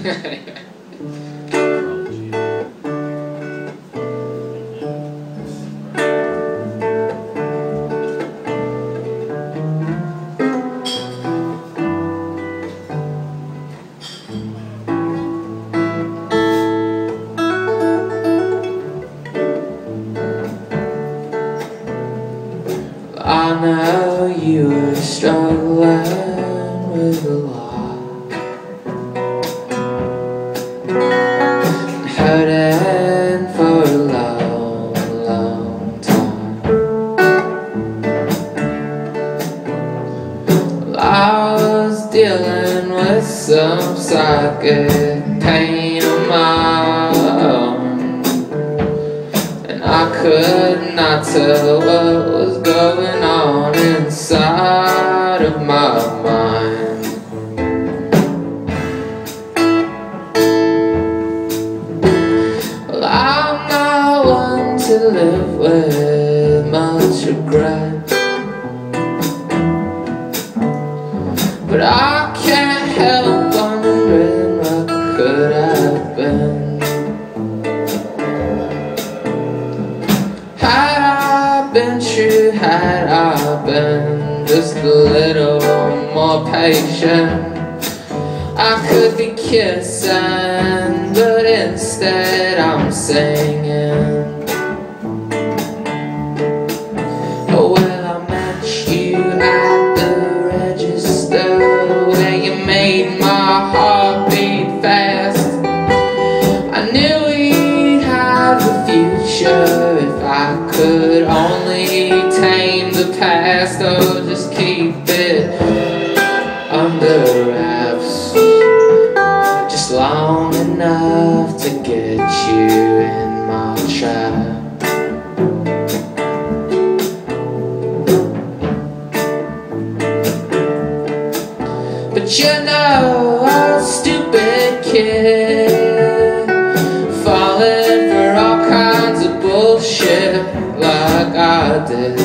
I know you were struggling with a lot, hurting for a long, long time. Well, I was dealing with some psychic pain of my own, and I could not tell what was going on inside of my mind. Well, I'm not one to live with much regret, but I can't help wondering what could have been. Had I been true, had I been just a little more patient, I could be kissing, but instead I'm singing. Oh, well, I met you at the register, where you made my heart beat fast. I knew we'd have a future if I could only tame the past, or just keep it under wraps, just long enough to get you in my trap. But you know, I was a stupid kid, falling for all kinds of bullshit like I did.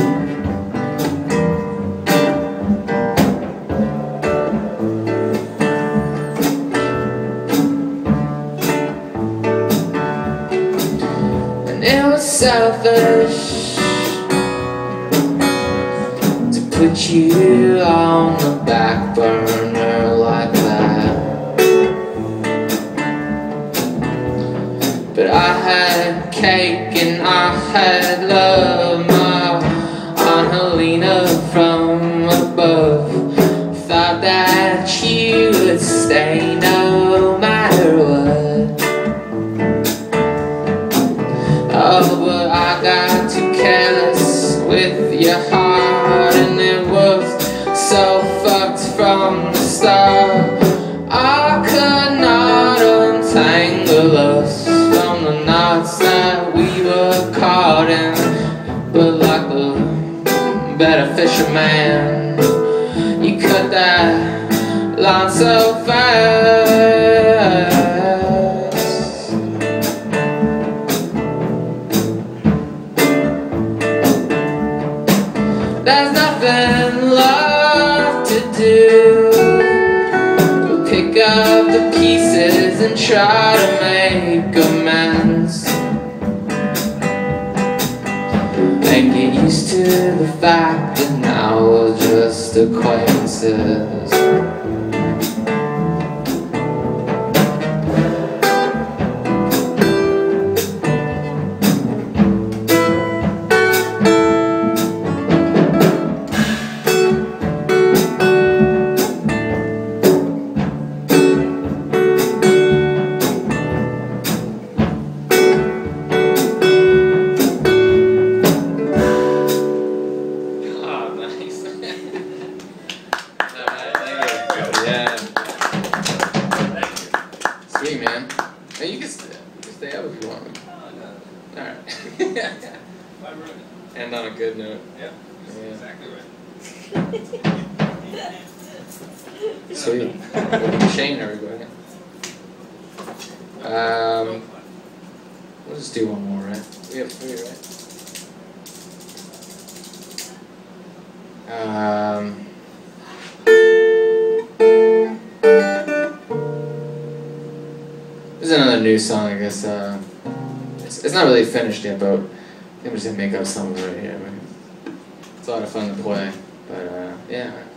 And it was selfish to put you on the back burner like that, but I had cake and I had love. My Aunt Helena from above thought that you would stay no matter what. Oh, but I got too careless with your heart, and it was so fucked from the start. I could not untangle us from the knots that we were caught in, but like a better fisherman, you cut that line so fast. There's nothing left to do but pick up the pieces and try to make amends, and get used to the fact that now we're just acquaintances. Sweet, man. Now you can stay up if you want. Alright. End on a good note. Yeah, exactly right. Sweet. Shane, everybody. We'll just do one more, right? We have 3, right? This is another new song, I guess. It's not really finished yet, but I think we're just gonna make up some of it right here. It's a lot of fun to play, but yeah.